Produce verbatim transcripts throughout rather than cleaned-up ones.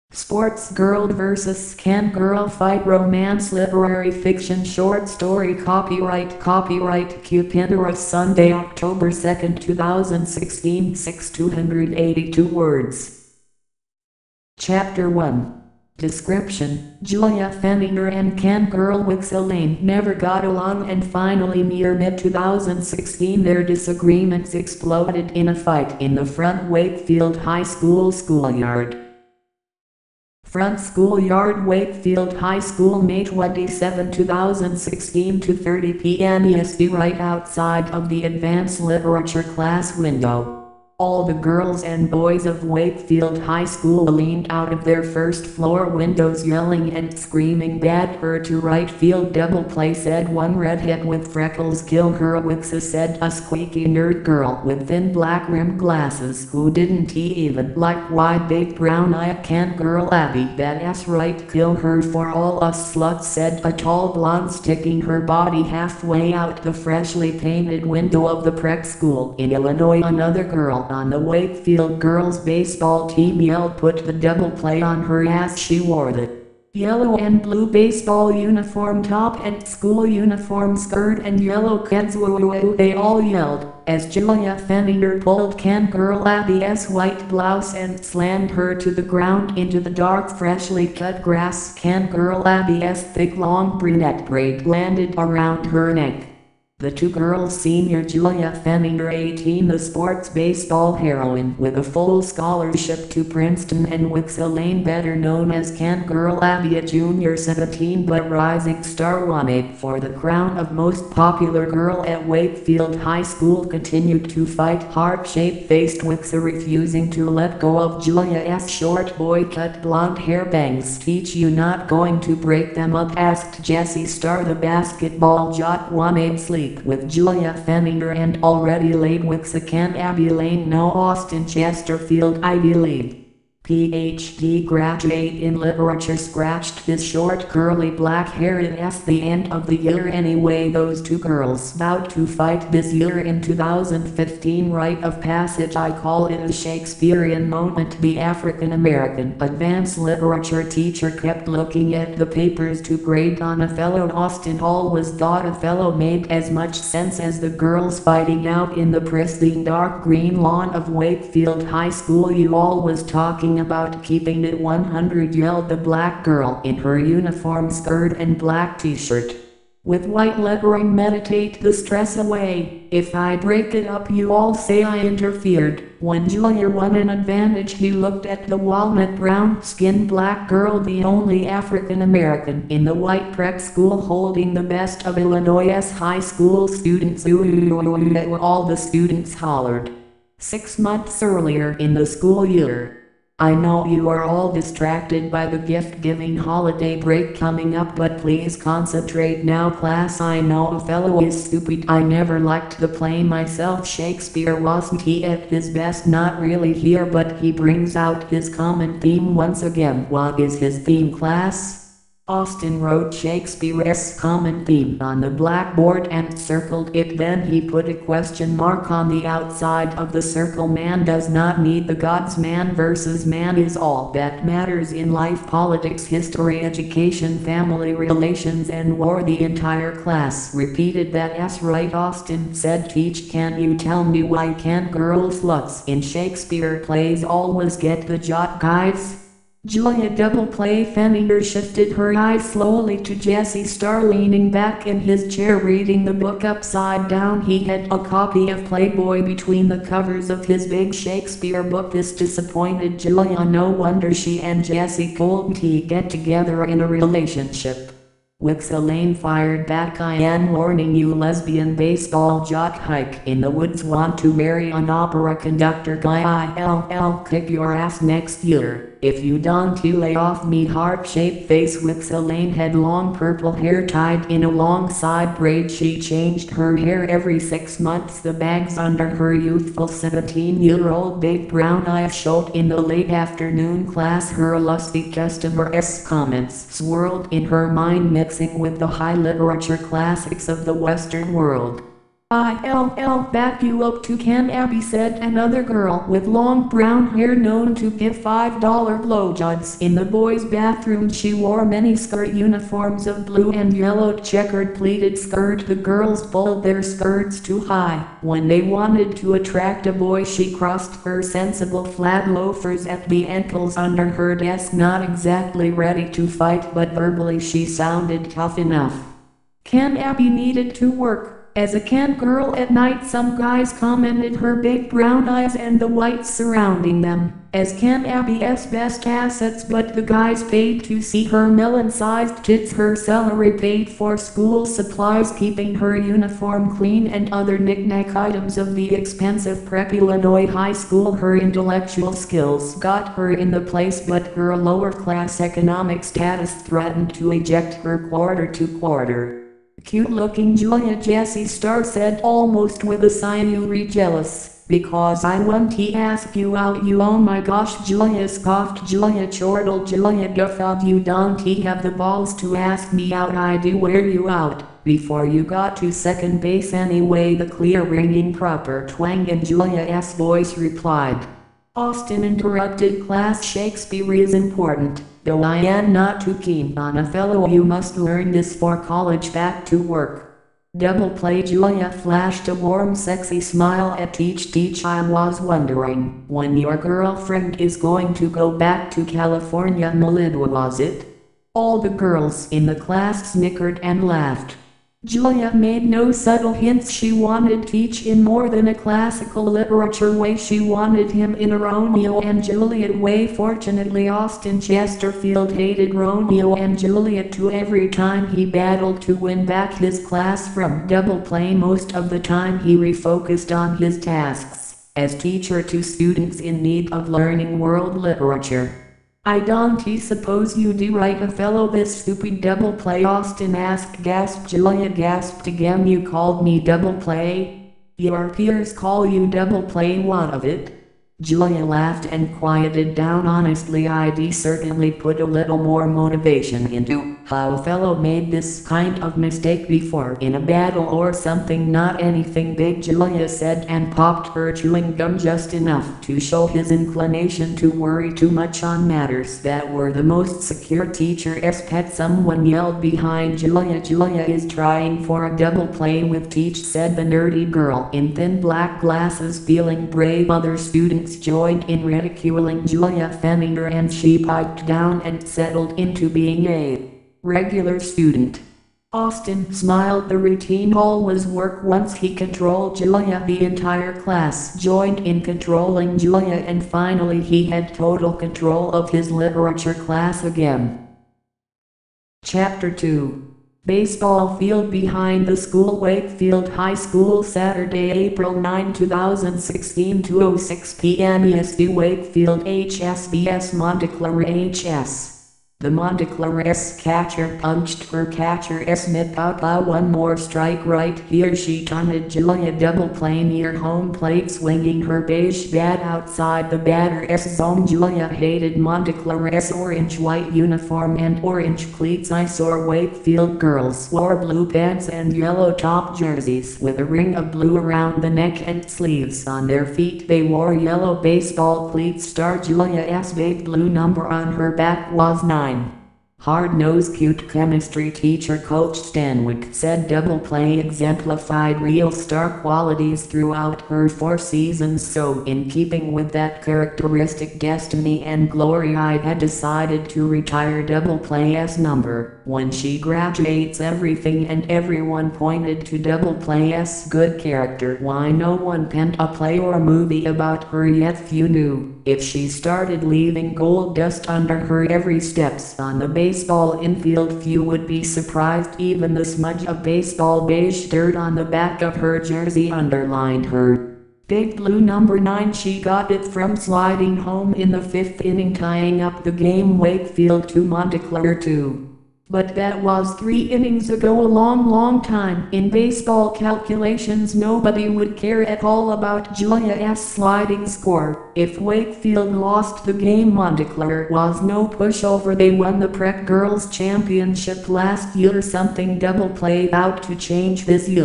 Sports girl versus can girl fight, romance, literary fiction, short story, copyright, copyright, Cupidora, Sunday, October second, two thousand sixteen, six two hundred eighty-two words. Chapter one. Description: Julia Fenninger and can girl Wix Elaine never got along, and finally near mid two thousand sixteen their disagreements exploded in a fight in the front Wakefield High School schoolyard. Front schoolyard, Wakefield High School, May twenty-seventh, two thousand sixteen, two thirty p m E S T, right outside of the advanced literature class window. All the girls and boys of Wakefield High School leaned out of their first floor windows yelling and screaming, "Bad her to right field, double play," said one redhead with freckles. "Kill her, Wixa," said a squeaky nerd girl with thin black rimmed glasses who didn't even like wide big brown eye. "Can girl Abby, badass right, kill her for all us sluts," said a tall blonde sticking her body halfway out the freshly painted window of the prep school in Illinois. Another girl on the Wakefield girls baseball team yelled, "Put the double play on her ass." She wore the yellow and blue baseball uniform top and school uniform skirt and yellow kids. Woo, they all yelled as Julia Fenninger pulled can girl Abby's white blouse and slammed her to the ground into the dark freshly cut grass. Can girl Abby's thick long brunette braid landed around her neck. The two girls, senior Julia Fenninger, eighteen, the sports baseball heroine with a full scholarship to Princeton, and Wix Elaine, better known as Can Girl Abby, a junior, seventeen but rising star, wanted for the crown of most popular girl at Wakefield High School, continued to fight. Heart-shaped-faced Wixa refusing to let go of Julia's short boy-cut blonde hair bangs. "Teach you not going to break them up?" asked Jessie Starr, the basketball jock. "Wanted sleep with Julia Fenninger and already laid Wixa. Can Abby Lane know Austin Chesterfield, Ivy League P H D graduate in literature, scratched his short curly black hair. It's the end of the year anyway. Those two girls vowed to fight this year in two thousand fifteen. Rite of passage, I call it a Shakespearean moment." The African-American advanced literature teacher kept looking at the papers to grade on Othello. Austin always thought Othello made as much sense as the girls fighting out in the pristine dark green lawn of Wakefield High School. "You always talking about keeping it one hundred, yelled the black girl in her uniform skirt and black t-shirt with white lettering. "Meditate the stress away. If I break it up, you all say I interfered." When Julia won an advantage, he looked at the walnut brown skinned black girl, the only African American in the white prep school, holding the best of Illinois' high school students. "Ooh," all the students hollered. Six months earlier in the school year. "I know you are all distracted by the gift-giving holiday break coming up, but please concentrate now, class. I know Othello is stupid. I never liked the play myself. Shakespeare wasn't he at his best? Not really here, but he brings out his common theme once again." "What is his theme, class?" Austin wrote Shakespeare's common theme on the blackboard and circled it. Then he put a question mark on the outside of the circle. "Man does not need the gods. Man versus man is all that matters in life. Politics, history, education, family relations, and war." The entire class repeated that. "That's right," Austin said. "Teach, can you tell me why can girl sluts in Shakespeare plays always get the job, guys?" Julia double play. Fenninger shifted her eyes slowly to Jessie Starr, leaning back in his chair reading the book upside down. He had a copy of Playboy between the covers of his big Shakespeare book. This disappointed Julia. No wonder she and Jessie couldn't get together in a relationship. Wix Elaine fired back. "I am warning you, lesbian baseball jock hike in the woods want to marry an opera conductor guy. I'll kick your ass next year if you don't you lay off me." Heart-shaped face. Wix Elaine had long purple hair tied in a long side braid. She changed her hair every six months. The bags under her youthful seventeen-year-old big brown eyes showed in the late afternoon class. Her lusty customer's comments swirled in her mind, mixing with the high literature classics of the Western world. I'll back you up to Can Abby, said another girl with long brown hair known to give five dollar blowjobs. In the boys' bathroom she wore mini-skirt uniforms of blue and yellow checkered pleated skirt. The girls pulled their skirts too high. When they wanted to attract a boy she crossed her sensible flat loafers at the ankles under her desk, not exactly ready to fight, but verbally she sounded tough enough. Can Abby needed to work. As a Can girl at night, some guys commented her big brown eyes and the whites surrounding them as Can Abby's best assets, but the guys paid to see her melon-sized tits, her salary paid for school supplies, keeping her uniform clean, and other knick-knack items of the expensive preppy Illinois high school. Her intellectual skills got her in the place, but her lower-class economic status threatened to eject her quarter to quarter. Cute-looking Julia Jessie Star said, almost with a sigh, "You re jealous, because I want to ask you out." "You, oh my gosh," Julia scoffed. Julia chortled. Julia guffawed. "You don't have the balls to ask me out. I do wear you out before you got to second base anyway." The clear ringing proper twang in Julia's voice replied. Austin interrupted. "Class Shakespeare is important, though I am not too keen on Othello. You must learn this for college. Back to work." Double play. Julia flashed a warm sexy smile at Teach. Teach, I was wondering when your girlfriend is going to go back to California. Melissa, was it? All the girls in the class snickered and laughed. Julia made no subtle hints. She wanted Teach in more than a classical literature way. She wanted him in a Romeo and Juliet way. Fortunately, Austin Chesterfield hated Romeo and Juliet too. Every time he battled to win back his class from double play, most of the time he refocused on his tasks as teacher to students in need of learning world literature. "I don't suppose you do write Othello this stupid double play?" Austin asked. Gasped Julia. Gasped again. "You called me double play? Your peers call you double play? What of it?" Julia laughed and quieted down. "Honestly, I'd certainly put a little more motivation into how Othello made this kind of mistake before in a battle or something. Not anything big," Julia said, and popped her chewing gum just enough to show his inclination to worry too much on matters that were the most secure. Teacher's pet. Someone yelled behind Julia. "Julia is trying for a double play with Teach," said the nerdy girl in thin black glasses. Feeling brave, other students joined in ridiculing Julia, fanning her, and she piped down and settled into being a regular student. Austin smiled. The routine always worked once he controlled Julia. The entire class joined in controlling Julia, and finally he had total control of his literature class again. Chapter two. Baseball field behind the school. Wakefield High School, Saturday, April ninth, two thousand sixteen, two oh six p m E S T. Wakefield H S B S Montclair H S. The Montclair's catcher punched her catcher's mitt out. "Ah, one more strike right here," she taunted Julia. Double play near home plate, swinging her beige bat outside the batter's zone. Julia hated Montclair's orange-white uniform and orange cleats. "I saw Wakefield girls wore blue pants and yellow top jerseys with a ring of blue around the neck and sleeves. On their feet they wore yellow baseball cleats." Star Julia's big blue number on her back was nine. Hard-nosed cute chemistry teacher Coach Stanwyck said double play exemplified real star qualities throughout her four seasons. "So in keeping with that characteristic, destiny and glory, I had decided to retire double play's number. When she graduates, everything and everyone pointed to double play's good character. Why, no one penned a play or movie about her yet. Few knew if she started leaving gold dust under her every steps on the baseball infield, few would be surprised. Even the smudge of baseball beige dirt on the back of her jersey underlined her big blue number nine. She got it from sliding home in the fifth inning, tying up the game. Wakefield two, Montclair two. But that was three innings ago, a long, long time. In baseball calculations, nobody would care at all about Julia's sliding score. If Wakefield lost the game, Montclair was no pushover. They won the Prep Girls Championship last year. Something double played out to change this year.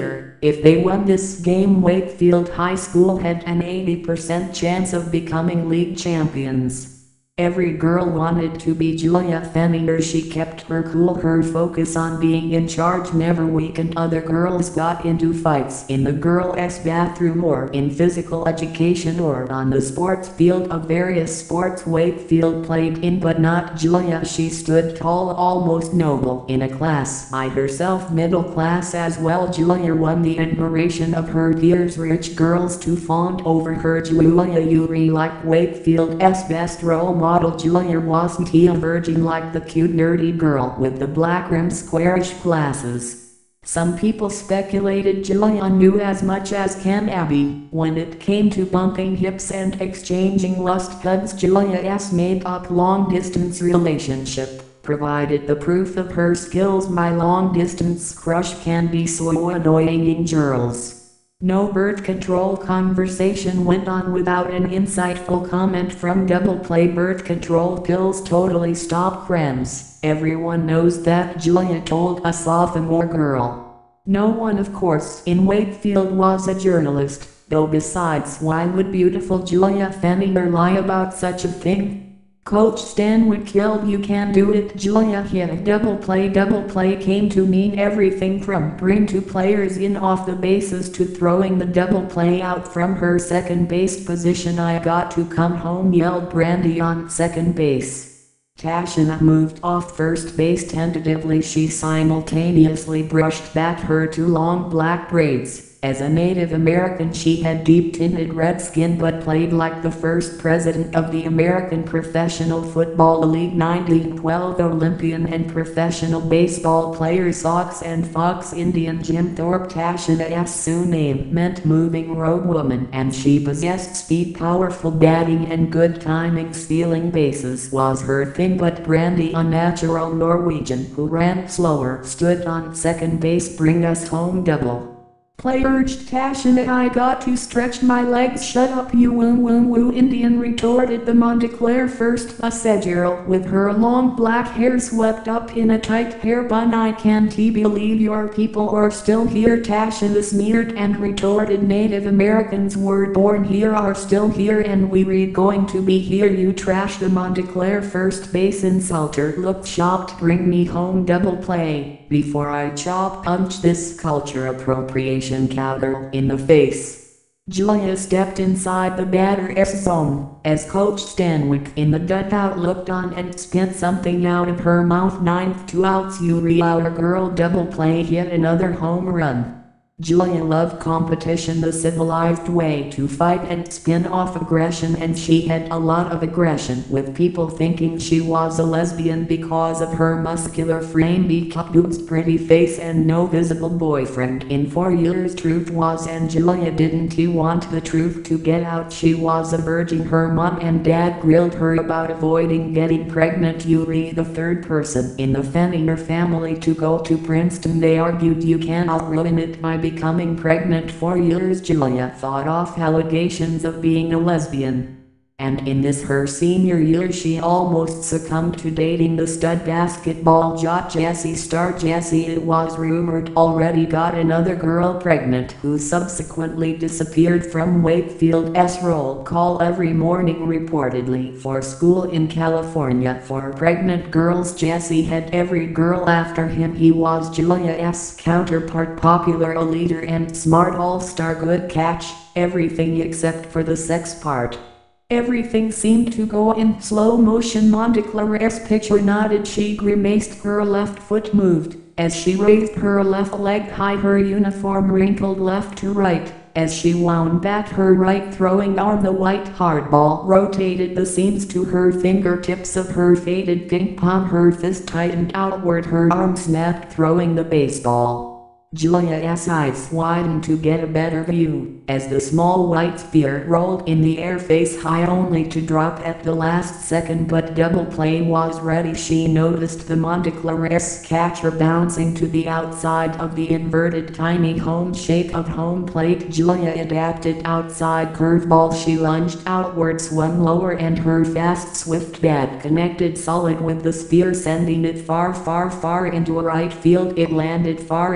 If they won this game, Wakefield High School had an eighty percent chance of becoming league champions. Every girl wanted to be Julia Fenninger. She kept her cool. Her focus on being in charge never weakened. Other girls got into fights in the girls' bathroom or in physical education or on the sports field of various sports Wakefield played in, but not Julia. She stood tall, almost noble, in a class by herself, middle class as well. Julia won the admiration of her peers. Rich girls too fawned over her. Julia Urey liked Wakefield's best role model. Model. Julia wasn't he a virgin like the cute nerdy girl with the black rimmed squarish glasses. Some people speculated Julia knew as much as Ken Abbey. When it came to bumping hips and exchanging lust hugs, Julia's made up long distance relationship provided the proof of her skills. My long distance crush can be so annoying in girls. No birth control conversation went on without an insightful comment from Double Play. Birth control pills totally stop cramps. Everyone knows that, Julia told a sophomore girl. No one, of course, in Wakefield was a journalist, though. Besides, why would beautiful Julia Fenninger lie about such a thing? Coach Stan would kill. You can do it, Julia hit. Double play. Double play came to mean everything from bring two players in off the bases to throwing the double play out from her second base position. I got to come home, yelled Brandy on second base. Tashina moved off first base tentatively. She simultaneously brushed back her two long black braids. As a Native American, she had deep-tinted red skin but played like the first president of the American Professional Football League. nineteen twelve Olympian and professional baseball player Sox and Fox Indian Jim Thorpe. Tashina's Sioux name meant moving road woman, and she possessed speed, powerful batting, and good timing. Stealing bases was her thing, but Brandy, a natural Norwegian who ran slower, stood on second base. Bring us home, double play, urged Tashina. I got to stretch my legs. Shut up, you woo woo woo Indian, retorted the Montclair first, a Segirl with her long black hair swept up in a tight hair bun. I can't believe your people are still here, Tashina sneered and retorted. Native Americans were born here, are still here, and we're going to be here, you trash. The Montclair first base insulter looked shocked. Bring me home, double play, before I chop punch this culture appropriation counter in the face. Julia stepped inside the batter's zone, as Coach Stanwyck in the dugout looked on and spit something out of her mouth. Ninth, two outs. Urey, our girl double play, hit another home run. Julia loved competition, the civilized way to fight and spin off aggression, and she had a lot of aggression with people thinking she was a lesbian because of her muscular frame, beat-up boobs, pretty face, and no visible boyfriend in four years. Truth was, and Julia didn't want the truth to get out, she was a virgin. Her mom and dad grilled her about avoiding getting pregnant. Urey, the third person in the Fenninger family to go to Princeton, they argued you cannot ruin it by becoming pregnant. For years Julia fought off allegations of being a lesbian. And in this her senior year she almost succumbed to dating the stud basketball jock Jesse Star. Jesse, it was rumored, already got another girl pregnant, who subsequently disappeared from Wakefield's roll call every morning reportedly for school in California. For pregnant girls, Jesse had every girl after him. He was Julia's counterpart, popular, a leader, and smart all-star. Good catch, everything except for the sex part. Everything seemed to go in slow motion. Montclair's picture nodded. She grimaced. Her left foot moved as she raised her left leg high. Her uniform wrinkled left to right as she wound back her right throwing arm. The white hardball rotated the seams to her fingertips of her faded pink palm. Her fist tightened outward. Her arm snapped, throwing the baseball. Julia's eyes widened to get a better view, as the small white sphere rolled in the air face high, only to drop at the last second. But double play was ready. She noticed the Montclair's catcher bouncing to the outside of the inverted tiny home shape of home plate. Julia adapted outside curveball. She lunged outward, swung lower, and her fast swift bat connected solid with the sphere, sending it far far far into right field. It landed far in front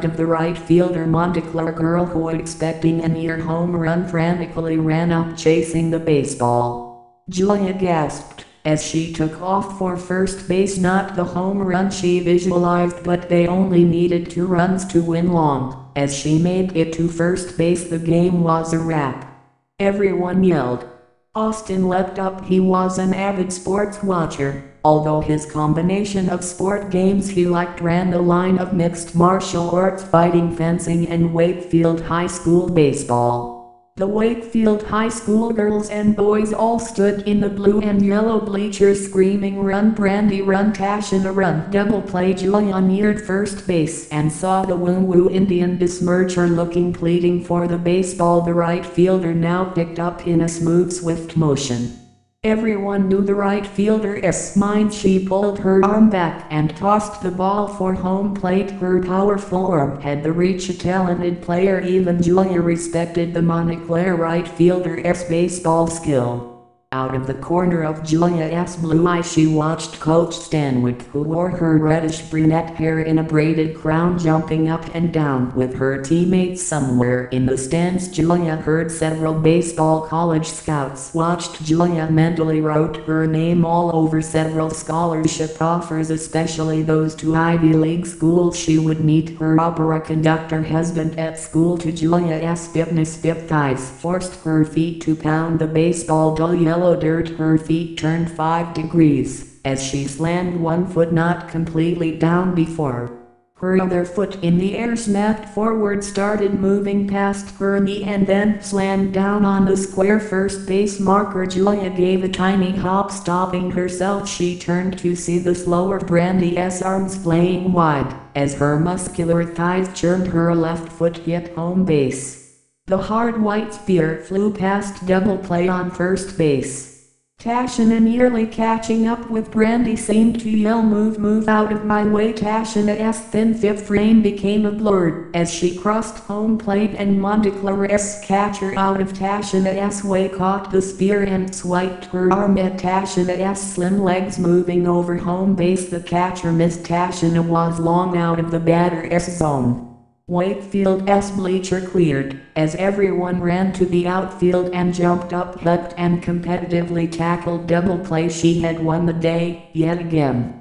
front of the right fielder Montclair girl who, expecting a near home run, frantically ran up chasing the baseball. Julia gasped as she took off for first base, not the home run she visualized, but they only needed two runs to win long. As she made it to first base, the game was a wrap. Everyone yelled. Austin leapt up. He was an avid sports watcher, although his combination of sport games he liked ran the line of mixed martial arts, fighting, fencing, and Wakefield High School baseball. The Wakefield High School girls and boys all stood in the blue and yellow bleachers screaming, "Run Brandy, run Tashina, run!" Double play. Julia neared first base and saw the Woo Woo Indian besmirch her, looking, pleading for the baseball. The right fielder now picked up in a smooth, swift motion. Everyone knew the right fielder's mind. She pulled her arm back and tossed the ball for home plate. Her powerful arm had the reach of a talented player. Even Julia respected the Montclair right fielder's baseball skill. Out of the corner of Julia's blue eye she watched Coach Stanwyck, who wore her reddish brunette hair in a braided crown, jumping up and down with her teammates. Somewhere in the stands Julia heard several baseball college scouts watched. Julia mentally wrote her name all over several scholarship offers, especially those to Ivy League schools. She would meet her opera conductor husband at school. To Julia's fitness, stiff thighs forced her feet to pound the baseball. Dull yellow dirt. Her feet turned five degrees as she slammed one foot not completely down before. Her other foot in the air, snapped forward, started moving past her knee, and then slammed down on the square first base marker. Julia gave a tiny hop, stopping herself. She turned to see the slower Brandy's arms playing wide as her muscular thighs churned. Her left foot hit home base. The hard white spear flew past double play on first base. Tashina, nearly catching up with Brandy, seemed to yell, "Move, move out of my way!" Tashina's thin fifth frame became a blur as she crossed home plate, and Montclair's catcher, out of Tashina's way, caught the spear and swiped her arm at Tashina's slim legs. Moving over home base, the catcher missed. Tashina was long out of the batter's zone. Wakefield's bleacher cleared as everyone ran to the outfield and jumped up, leapt, and competitively tackled double play. She had won the day, yet again.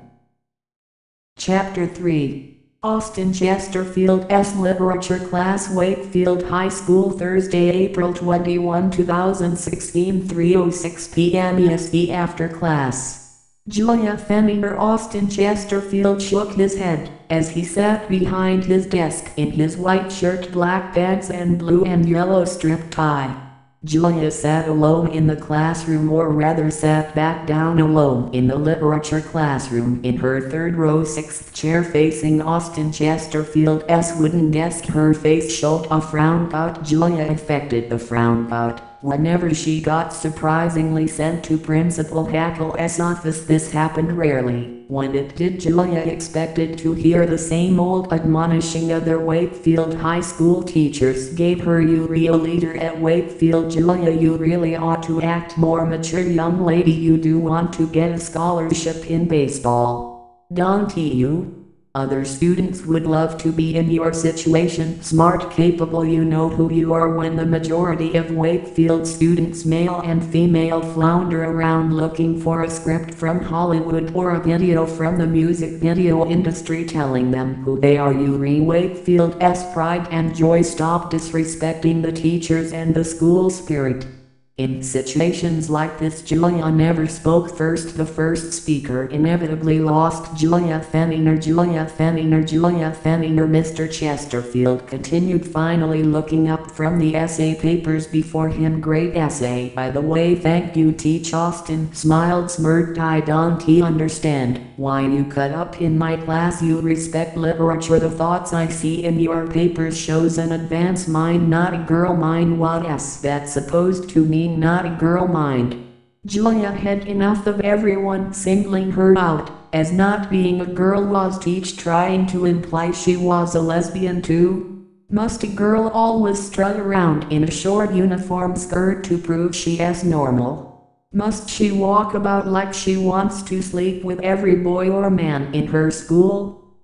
Chapter three. Austin Chesterfield's Literature Class, Wakefield High School, Thursday, April twenty-first, two thousand sixteen, three oh six p m E S T. After class. Julia Fenninger. Austin Chesterfield shook his head as he sat behind his desk in his white shirt, black pants, and blue and yellow striped tie. Julia sat alone in the classroom, or rather sat back down alone in the literature classroom in her third row, sixth chair, facing Austin Chesterfield's wooden desk. Her face showed a frown pout. Julia affected the frown pout whenever she got surprisingly sent to Principal Hackle's office. This happened rarely. When it did, Julia expected to hear the same old admonishing other Wakefield High School teachers gave her. "You real leader at Wakefield, Julia. You really ought to act more mature, young lady. You do want to get a scholarship in baseball, don't you? Other students would love to be in your situation. Smart, capable, you know who you are." When the majority of Wakefield students, male and female, flounder around looking for a script from Hollywood or a video from the music video industry telling them who they are, you re Wakefield's pride and joy stop disrespecting the teachers and the school spirit. In situations like this, Julia never spoke first. The first speaker inevitably lost. Julia Fenninger, Julia Fenninger, Julia Fenninger. Mister Chesterfield continued, finally looking up from the essay papers before him. "Great essay, by the way, thank you, Teach." Austin smiled, smirked. "I don't understand why you cut up in my class. You respect literature. The thoughts I see in your papers shows an advanced mind, not a girl mind." "What's that supposed to mean, not a girl mind?" Julia had enough of everyone singling her out as not being a girl. Was Teach trying to imply she was a lesbian too? Must a girl always strut around in a short uniform skirt to prove she's normal? Must she walk about like she wants to sleep with every boy or man in her school?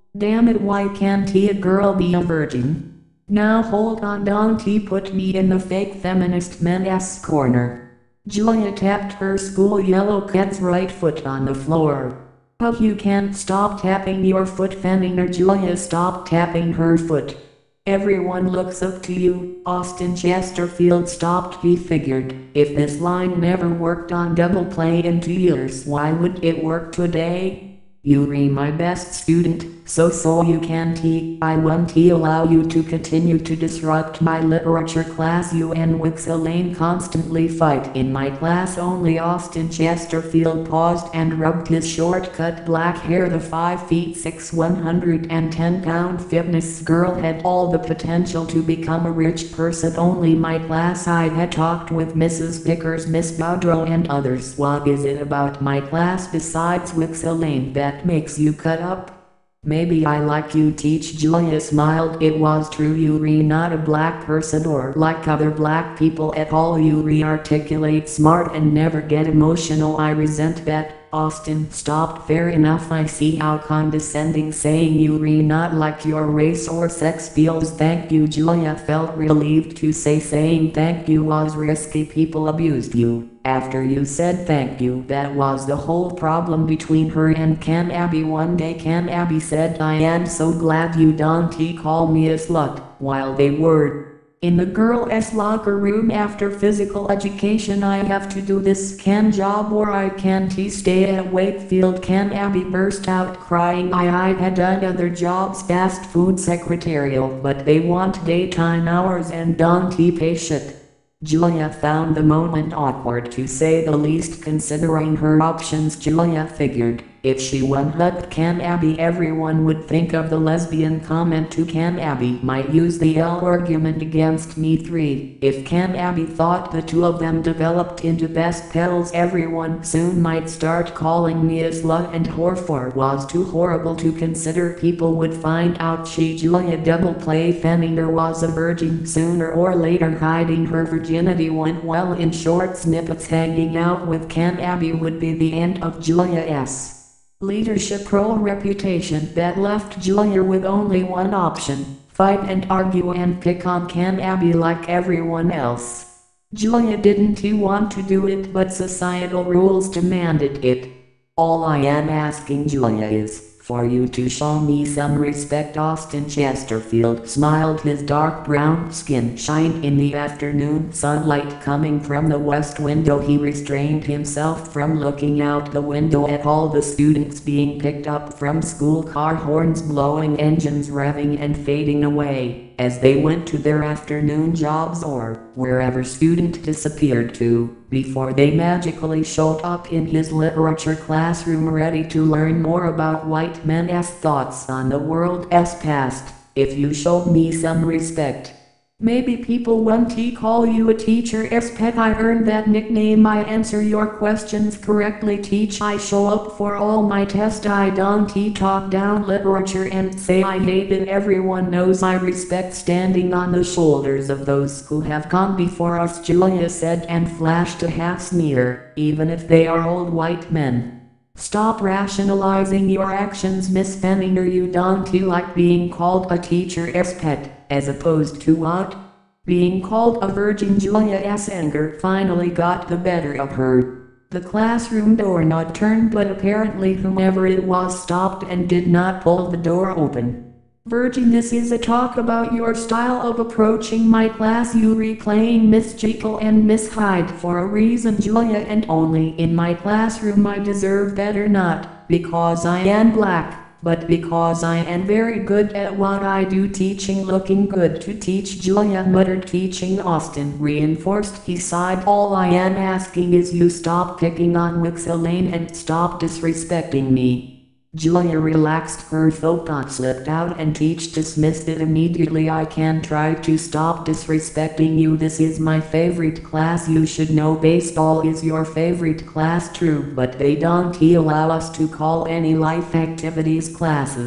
Damn it, why can't a girl be a virgin? Now hold on, don't he put me in the fake feminist men-ass corner. Julia tapped her school yellow cat's right foot on the floor. Oh, you can't stop tapping your foot, Fenninger. Julia stopped tapping her foot. Everyone looks up to you, Austin Chesterfield stopped. He figured, if this line never worked on double play in two years, why would it work today? Yuri, my best student, so so you can't he, I won't he allow you to continue to disrupt my literature class. You and Wixelane constantly fight in my class only. Austin Chesterfield paused and rubbed his short-cut black hair. The five feet six, one hundred ten pound fitness girl had all the potential to become a rich person. Only my class. I had talked with Missus Vickers, Miss Boudreaux and others. What is it about my class besides Wixelane that makes you cut up? Maybe I like you teach. Julia smiled. It was true. Yuri not a black person or like other black people at all. Yuri articulate smart and never get emotional. I resent that. Austin stopped. Fair enough, I see how condescending saying Yuri not like your race or sex feels. Thank you. Julia felt relieved to say saying thank you was risky. People abused you. After you said thank you, that was the whole problem between her and Can Abby. One day Can Abby said, I am so glad you don't call me a slut, while they were in the girls' locker room after physical education. I have to do this can job or I can't stay at Wakefield. Can Abby burst out crying. I, I had done other jobs, fast food secretarial, but they want daytime hours and don't pay shit. Julia found the moment awkward to say the least considering her options. Julia figured, if she one-hugged Can Abby everyone would think of the lesbian comment to Can Abby might use the L argument against me. Three. If Can Abby thought the two of them developed into best pals everyone soon might start calling me a slut and whore. Four. Was too horrible to consider. People would find out she Julia double play Fenninger was a virgin. Sooner or later hiding her virginity went well. In short snippets, hanging out with Can Abby would be the end of Julia's leadership role reputation. That left Julia with only one option, fight and argue and pick on Can Abby like everyone else. Julia didn't want to do it, but societal rules demanded it. All I am asking, Julia, is for you to show me some respect. Austin Chesterfield smiled. His dark brown skin shined in the afternoon sunlight coming from the west window. He restrained himself from looking out the window at all the students being picked up from school, car horns blowing, engines revving and fading away as they went to their afternoon jobs or wherever student disappeared to, before they magically showed up in his literature classroom ready to learn more about white men's thoughts on the world's past. If you showed me some respect, maybe people won't call you a teacher's pet. I earned that nickname. I answer your questions correctly. Teach. I show up for all my tests. I don't talk down literature and say I hate it. Everyone knows I respect standing on the shoulders of those who have gone before us, Julia said and flashed a half sneer, even if they are old white men. Stop rationalizing your actions, Miss Fenninger. You don't like being called a teacher's pet, as opposed to what? Being called a virgin. Julia's anger finally got the better of her. The classroom doorknob turned, but apparently whomever it was stopped and did not pull the door open. Virgin, this is a talk about your style of approaching my class. You replaying Miss Jekyll and Miss Hyde for a reason, Julia, and only in my classroom. I deserve better, not because I am black, but because I am very good at what I do. Teaching. Looking good to teach, Julia muttered. Teaching, Austin reinforced. He sighed. All I am asking is you stop picking on Wixelane and stop disrespecting me. Julia relaxed her thought, slipped out, and Teach dismissed it immediately. I can try to stop disrespecting you. This is my favorite class. You should know baseball is your favorite class. True, but they don't allow us to call any life activities classes,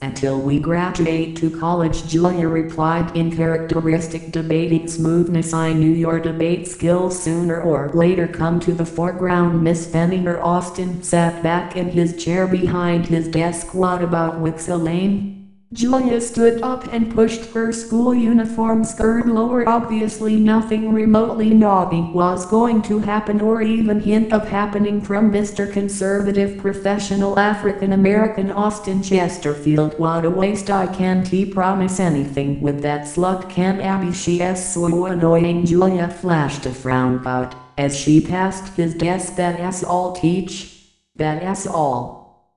until we graduate to college," Julia replied in characteristic debating smoothness. "I knew your debate skills sooner or later come to the foreground." Miss Fenninger Austin sat back in his chair behind his desk. "What about Wicks Elaine?" Julia stood up and pushed her school uniform skirt lower. Obviously nothing remotely naughty was going to happen or even hint of happening from Mister Conservative Professional African American Austin Chesterfield. "What a waste. I can't promise anything with that slut, can Abby? She's so annoying." Julia flashed a frown out as she passed his desk. "That's all, teach. That's all."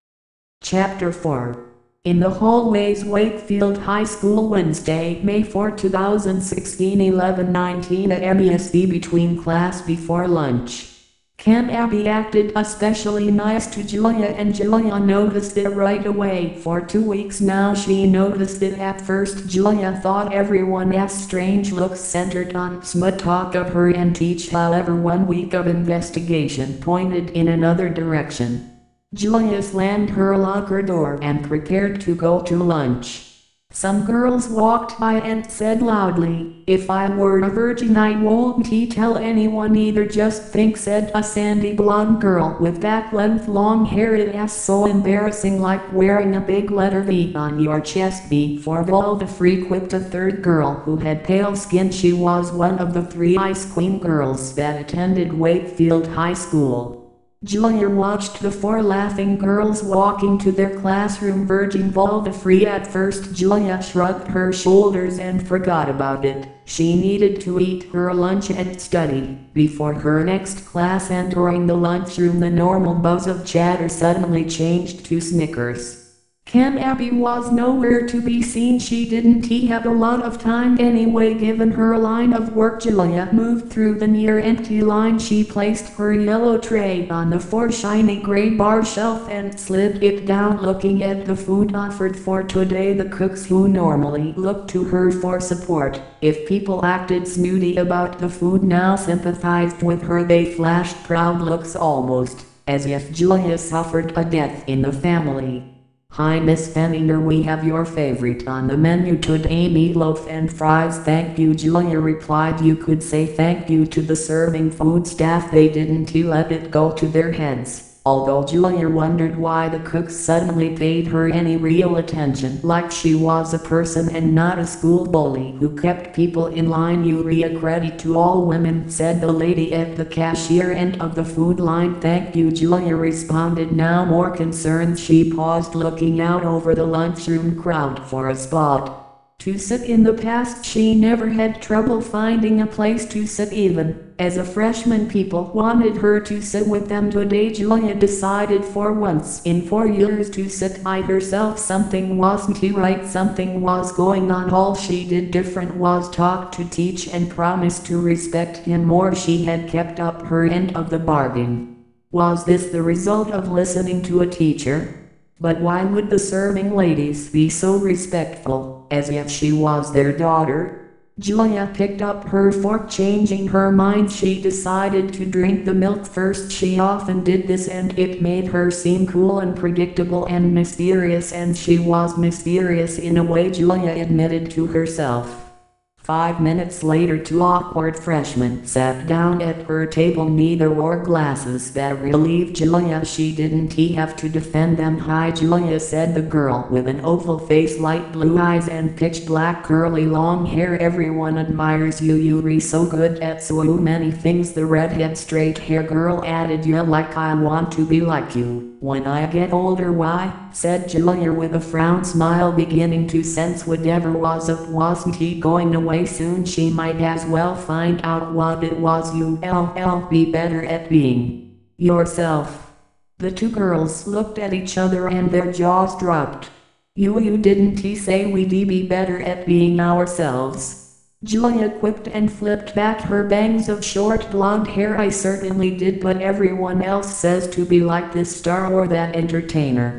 Chapter four. In the hallways, Wakefield High School, Wednesday, May fourth, two thousand sixteen, eleven nineteen A M E S V. Between class before lunch. Can Abby acted especially nice to Julia, and Julia noticed it right away. For two weeks now she noticed it. At first Julia thought everyone's strange looks centered on smut talk of her and Teach. However, one week of investigation pointed in another direction. Julia slammed her locker door and prepared to go to lunch. Some girls walked by and said loudly, "If I were a virgin I wouldn't tell anyone either." "Just think," said a sandy blonde girl with that length long hair. "It's so embarrassing, like wearing a big letter V on your chest." V for vulva, quipped a third girl who had pale skin. She was one of the three Ice Queen girls that attended Wakefield High School. Julia watched the four laughing girls walking to their classroom. Virgin, vulva free. At first Julia shrugged her shoulders and forgot about it. She needed to eat her lunch and study before her next class. Entering the lunchroom, the normal buzz of chatter suddenly changed to snickers. Can Abby was nowhere to be seen. She didn't have a lot of time anyway given her line of work. Julia moved through the near empty line. She placed her yellow tray on the four shiny gray bar shelf and slid it down, looking at the food offered for today. The cooks, who normally looked to her for support if people acted snooty about the food, now sympathized with her. They flashed proud looks, almost as if Julia suffered a death in the family. "Hi, Miss Fenninger, we have your favorite on the menu today, meatloaf and fries." "Thank you," Julia replied. "You could say thank you to the serving food staff. They didn't let it go to their heads." Although Julia wondered why the cooks suddenly paid her any real attention, like she was a person and not a school bully who kept people in line. "Urea credit to all women," said the lady at the cashier end of the food line. "Thank you," Julia responded, now more concerned. She paused, looking out over the lunchroom crowd for a spot to sit. In the past she never had trouble finding a place to sit. Even as a freshman, people wanted her to sit with them. Today Julia decided for once in four years to sit by herself. Something wasn't right, something was going on. All she did different was talk to Teach and promise to respect him more. She had kept up her end of the bargain. Was this the result of listening to a teacher? But why would the serving ladies be so respectful, as if she was their daughter? Julia picked up her fork. Changing her mind, she decided to drink the milk first. She often did this, and it made her seem cool and predictable and mysterious, and she was mysterious in a way, Julia admitted to herself. Five minutes later, two awkward freshmen sat down at her table. Neither wore glasses. That relieved Julia. She didn't have to defend them. "Hi, Julia," said the girl with an oval face, light blue eyes, and pitch black curly long hair. "Everyone admires you. You're so good at so many things." The redhead straight hair girl added, "Yeah, like I want to be like you when I get older." "Why?" said Julia with a frown, smile beginning to sense whatever was up wasn't he going away soon. She might as well find out what it was. "You'll be better at being yourself." The two girls looked at each other and their jaws dropped. You you didn't he say we'd be better at being ourselves?" Julia quipped and flipped back her bangs of short blonde hair. "I certainly did, but everyone else says to be like this star or that entertainer."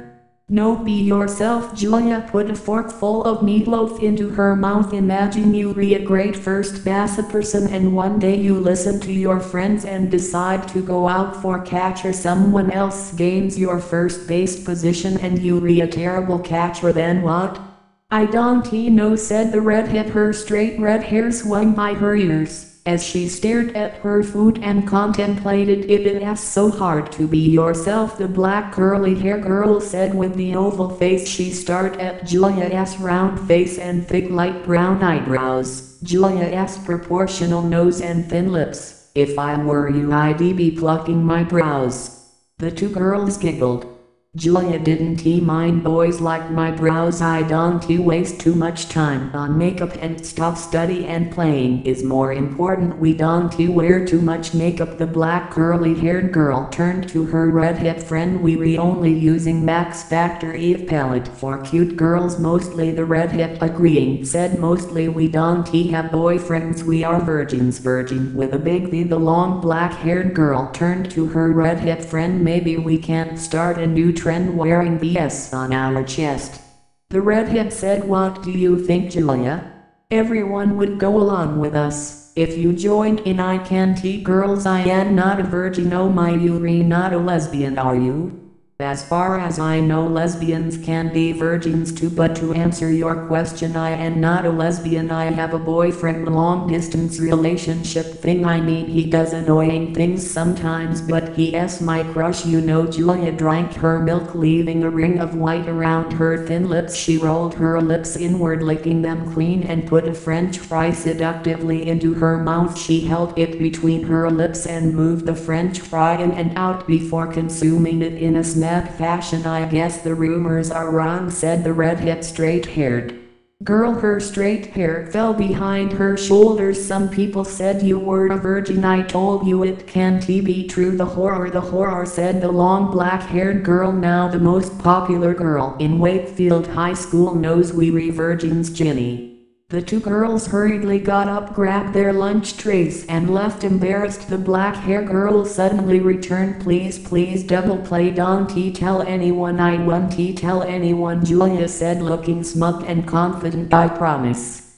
No, be yourself. Julia put a forkful of meatloaf into her mouth. Imagine you re a great first basic person and one day you listen to your friends and decide to go out for catch, or someone else gains your first base position and you re a terrible catcher. Then what? I don't know, said the redhead. Her straight red hair swung by her ears as she stared at her food and contemplated it. It's so hard to be yourself, the black curly hair girl said with the oval face. She stared at Julia's round face and thick light brown eyebrows, Julia's proportional nose and thin lips. If I were you, I'd be plucking my brows. The two girls giggled. Julia didn't mind boys like my brows. I don't waste too much time on makeup and stuff. Study and playing is more important. We don't wear too much makeup. The black curly haired girl turned to her redhead friend. We're only using Max Factor Eve palette for cute girls mostly. The redhead, agreeing, said mostly. We don't have boyfriends, we are virgins. Virgin with a big V. The long black haired girl turned to her redhead friend. Maybe we can start a new trend wearing the S on our chest. The redhead said, what do you think, Julia? Everyone would go along with us if you joined in. I can't. Girls, I am not a virgin. Oh my, you're not a lesbian, are you? As far as I know, lesbians can be virgins too. But to answer your question, I am not a lesbian. I have a boyfriend, a long distance relationship thing. I mean, he does annoying things sometimes, but he is my crush, you know. Julia drank her milk, leaving a ring of white around her thin lips. She rolled her lips inward, licking them clean, and put a French fry seductively into her mouth. She held it between her lips and moved the French fry in and out before consuming it in a snap fashion. I guess the rumors are wrong, said the redhead straight-haired girl. Her straight hair fell behind her shoulders. Some people said you were a virgin. I told you it can't be true. The horror, the horror, said the long black-haired girl, now the most popular girl in Wakefield High School, knows we're virgins, Jenny. The two girls hurriedly got up, grabbed their lunch trays, and left embarrassed. The black-haired girl suddenly returned. Please, please, double play. Don't tell anyone. I won't tell anyone, Julia said, looking smug and confident. I promise.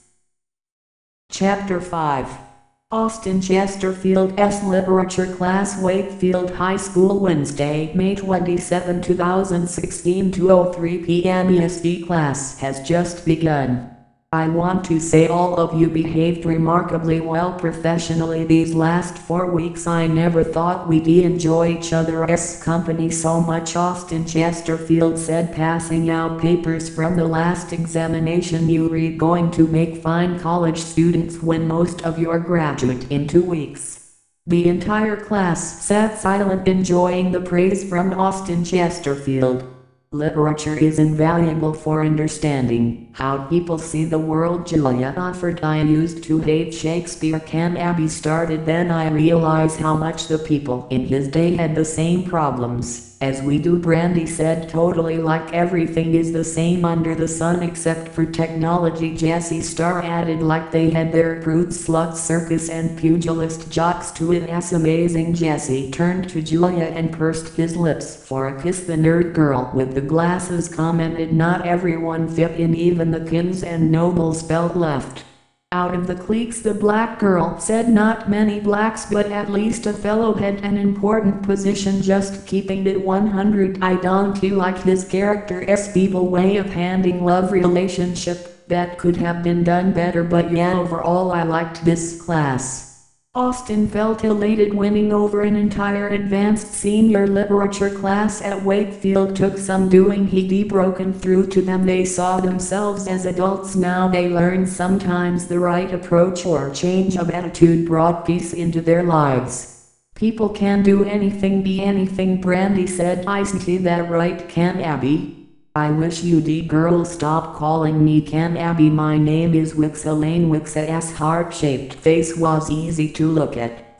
Chapter five. Austin Chesterfield's Literature Class, Wakefield High School, Wednesday, May twenty-seventh, two thousand sixteen, two oh three p m E S D class has just begun. I want to say all of you behaved remarkably well professionally these last four weeks. I never thought we'd enjoy each other's company so much, Austin Chesterfield said, passing out papers from the last examination. You're going to make fine college students when most of you graduate in two weeks. The entire class sat silent, enjoying the praise from Austin Chesterfield. Literature is invaluable for understanding how people see the world, Julia offered. I used to hate Shakespeare. Can Abby started. Then I realized how much the people in his day had the same problems as we do, Brandy said. Totally, like everything is the same under the sun except for technology, Jessie Starr added, like they had their prude slut circus and pugilist jocks to it. That's amazing. Jesse turned to Julia and pursed his lips for a kiss. The nerd girl with the glasses commented, not everyone fit in, even the kings and nobles felt left out of the cliques. The black girl said, not many blacks, but at least a fellow had an important position. Just keeping it one hundred. I don't like his character's feeble way of handling love relationship. That could have been done better, but yeah, overall I liked this class. Austin felt elated. Winning over an entire advanced senior literature class at Wakefield took some doing. He'd broken through to them. They saw themselves as adults now. They learned sometimes the right approach or change of attitude brought peace into their lives. People can do anything, be anything, Brandy said. Isn't that right, Can Abby? I wish you'd girls stop calling me Can Abby. My name is Wix Elaine. Wix's heart-shaped face was easy to look at.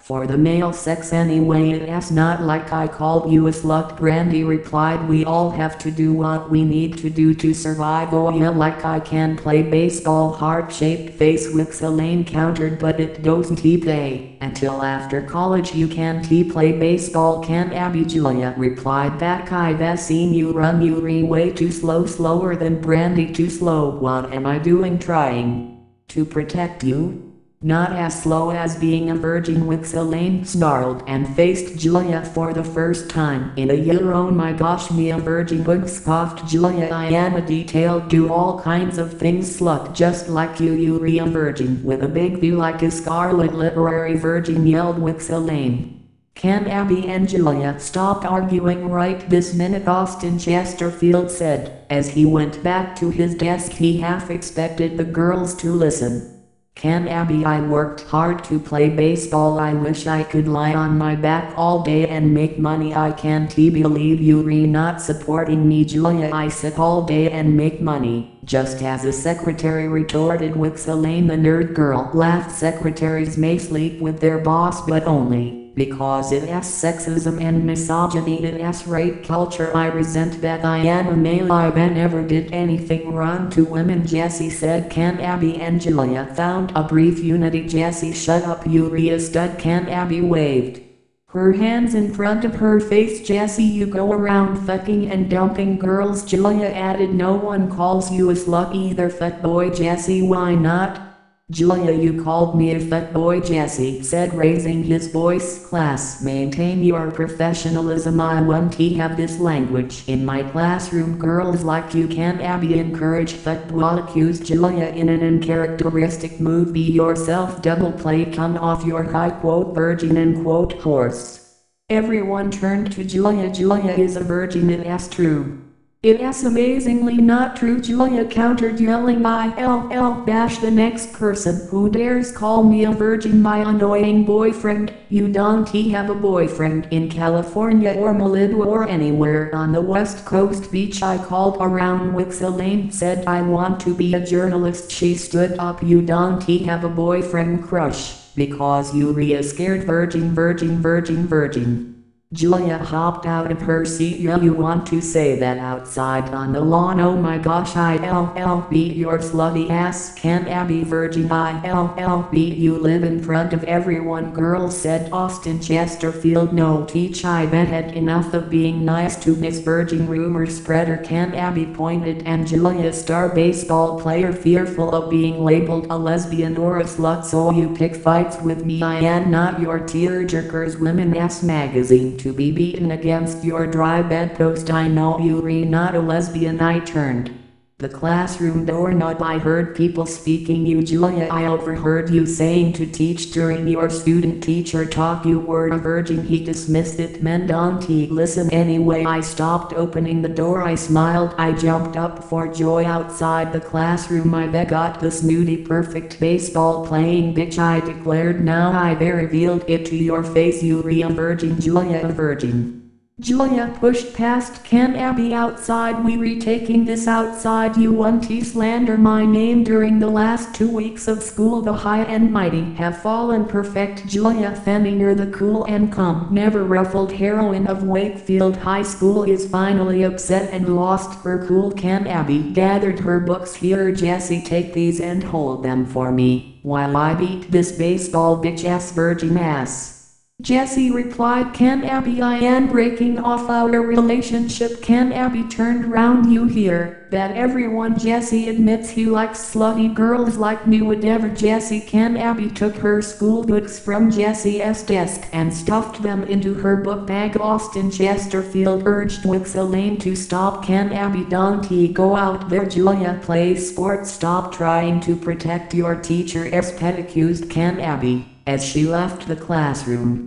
For the male sex anyway, it's not like I called you a slut. Brandy replied, we all have to do what we need to do to survive. Oh yeah, like I can play baseball. Heart-shaped face with Elaine countered, but it doesn't pay. Until after college you can't play baseball, can't Abby? Julia replied back, I've seen you run, you re way too slow, slower than Brandy, too slow. What am I doing trying to protect you? Not as slow as being a virgin, Wix Elaine snarled and faced Julia for the first time in a year. Oh my gosh, me a virgin, Wix scoffed Julia. I am a detailed, do all kinds of things slut, just like you, you re a virgin with a big view like a scarlet literary virgin, yelled Wix Elaine. Can Abby and Julia stop arguing right this minute? Austin Chesterfield said, as he went back to his desk. He half expected the girls to listen. Can Abby, I worked hard to play baseball. I wish I could lie on my back all day and make money. I can't believe you re not supporting me. Julia, I sit all day and make money, just as a secretary, retorted Wix Elaine. The nerd girl laughed. Secretaries may sleep with their boss, but only because it is sexism and misogyny, it is rape culture. I resent that I am a male. I never did anything wrong to women, Jessie said. Can Abby and Julia found a brief unity. Jessie, shut up, you re a stud. Can Abby waved her hands in front of her face. Jessie, you go around fucking and dumping girls. Julia added, no one calls you a slut either, fuckboy. Jessie, why not? Julia, you called me a fuckboy, Jessie said, raising his voice. Class, maintain your professionalism. I won't have this language in my classroom. Girls like you can't Abby encourage fuckboy, accused Julia in an uncharacteristic move. Be yourself, double play, come off your high quote virgin and quote horse. Everyone turned to Julia. Julia is a virgin, it is true. It is amazingly not true, Julia countered, yelling, I L L dash the next person who dares call me a virgin my annoying boyfriend. You don't have a boyfriend in California or Malibu or anywhere on the west coast beach. I called around. Wix Elaine said, I want to be a journalist. She stood up. You don't have a boyfriend, crush, because you re a scared virgin, virgin, virgin, virgin. Julia hopped out of her seat. Yeah, you want to say that outside on the lawn? Oh my gosh, I L L beat your slutty ass. Can't Abby, virgin. I L L beat you live in front of everyone, girl, said Austin Chesterfield. No, teach, I bet had enough of being nice to this virgin rumor spreader. Can't Abby pointed, and Julia, star baseball player, fearful of being labeled a lesbian or a slut, so you pick fights with me. I am not your tearjerkers women ass magazine to be beaten against your dry bedpost. I know you re not a lesbian. I turned the classroom doorknob. I heard people speaking you, Julia. I overheard you saying to teach during your student-teacher talk you were a virgin. He dismissed it. Men don't listen anyway. I stopped opening the door. I smiled. I jumped up for joy. Outside the classroom I got the snooty perfect baseball playing bitch, I declared. Now I've revealed it to your face, you re a virgin. Julia, a virgin. Julia pushed past. Can Abby outside? We retaking this outside. You want to slander my name during the last two weeks of school. The high and mighty have fallen. Perfect. Julia Fenninger, the cool and calm, never ruffled heroine of Wakefield High School, is finally upset and lost her cool. Can Abby gathered her books. Here, Jessie, take these and hold them for me while I beat this baseball bitch ass virgin ass. Jessie replied, Can Abby, I am breaking off our relationship. Can Abby turned round. You hear that, everyone? Jessie admits he likes slutty girls like me. Whatever, Jessie. Can Abby took her school books from Jessie's desk and stuffed them into her book bag. Austin Chesterfield urged Wix Elaine to stop. Can Abby, don't he go out there? Julia, play sports. Stop trying to protect your teacher, as pet accused Can Abby, as she left the classroom.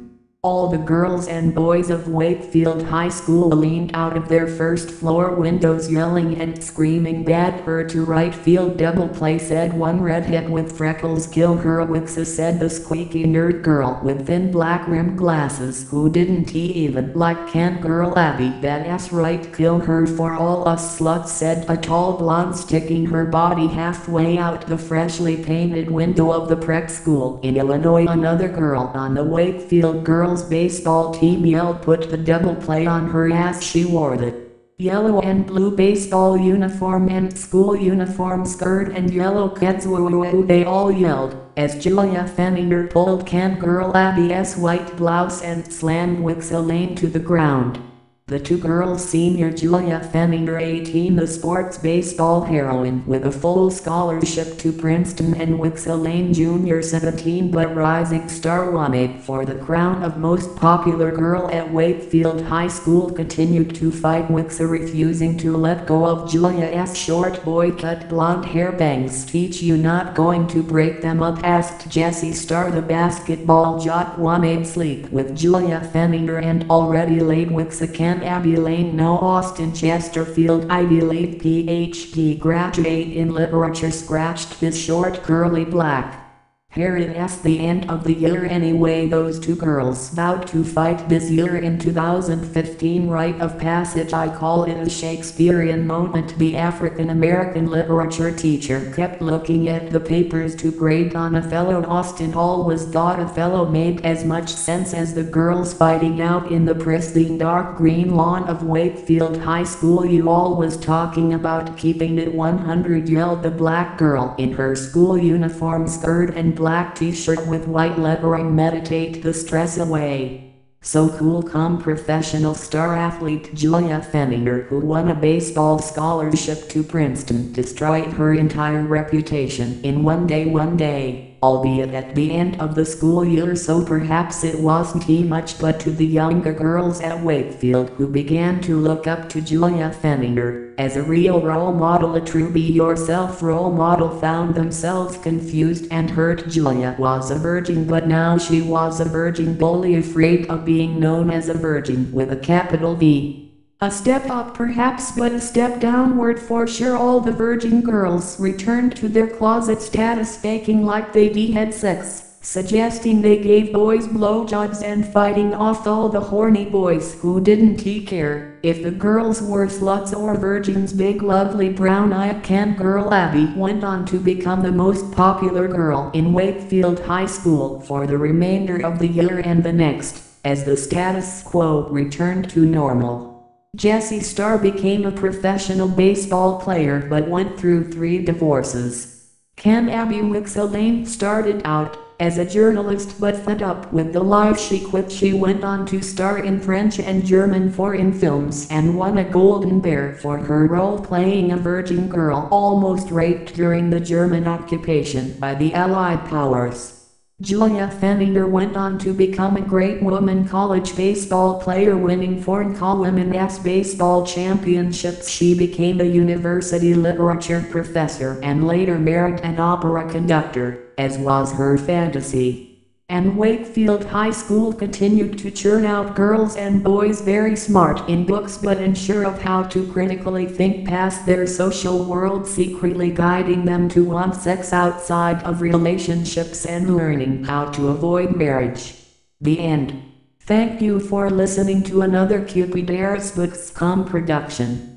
All the girls and boys of Wakefield High School leaned out of their first floor windows yelling and screaming, "Bad her to right field, double play," said one redhead with freckles. "Kill her, Wixa," said the squeaky nerd girl with thin black rimmed glasses who didn't he even like Can Girl Abby. "Badass right, kill her for all us sluts," said a tall blonde sticking her body halfway out the freshly painted window of the prep school in Illinois. Another girl on the Wakefield girls baseball team yelled, "Put the double play on her ass." She wore the yellow and blue baseball uniform and school uniform skirt and yellow kids. Woo, they all yelled as Julia Fenninger pulled Can Girl Abby's white blouse and slammed Wixa Lane to the ground. The two girls, senior Julia Fenninger, eighteen, the sports baseball heroine with a full scholarship to Princeton, and Wixa Lane Junior, seventeen, but rising star, wanted for the crown of most popular girl at Wakefield High School, continued to fight Wixa, refusing to let go of Julia's short boy-cut blonde hair bangs. "Teach you not going to break them up?" asked Jessie Starr, the basketball jock. Wanted sleep with Julia Fenninger and already laid Wixa. Can Abby Lane, no, Austin Chesterfield, Ivy League P H D graduate in literature, scratched his short curly black hair. It's the end of the year anyway. Those two girls vowed to fight this year in two thousand fifteen. Rite of passage, I call it a Shakespearean moment. The African American literature teacher kept looking at the papers to grade on Othello. Austin always thought Othello made as much sense as the girls fighting out in the pristine dark green lawn of Wakefield High School. "You always talking about keeping it one hundred, yelled the black girl in her school uniform skirt and black t-shirt with white lettering. "Meditate the stress away." So cool, calm professional star athlete Julia Fenninger, who won a baseball scholarship to Princeton, destroyed her entire reputation in one day. One day. Albeit at the end of the school year, so perhaps it wasn't he much, but to the younger girls at Wakefield, who began to look up to Julia Fenninger as a real role model, a true be-yourself role model, found themselves confused and hurt. Julia was a virgin, but now she was a virgin bully, afraid of being known as a virgin with a capital V. A step up perhaps, but a step downward for sure. All the virgin girls returned to their closet status, faking like they had sex, suggesting they gave boys blowjobs, and fighting off all the horny boys who didn't care if the girls were sluts or virgins. Big lovely brown-eyed Can Girl Abby went on to become the most popular girl in Wakefield High School for the remainder of the year and the next, as the status quo returned to normal. Jessie Starr became a professional baseball player but went through three divorces. Can Abby Wixa Lane started out as a journalist, but fed up with the life she quit. She went on to star in French and German foreign films and won a Golden Bear for her role playing a virgin girl almost raped during the German occupation by the Allied powers. Julia Fenninger went on to become a great woman college baseball player, winning four women's baseball championships. She became a university literature professor and later married an opera conductor, as was her fantasy. And Wakefield High School continued to churn out girls and boys very smart in books but unsure of how to critically think past their social world, secretly guiding them to want sex outside of relationships and learning how to avoid marriage. The end. Thank you for listening to another Cupid Airs Books dot com production.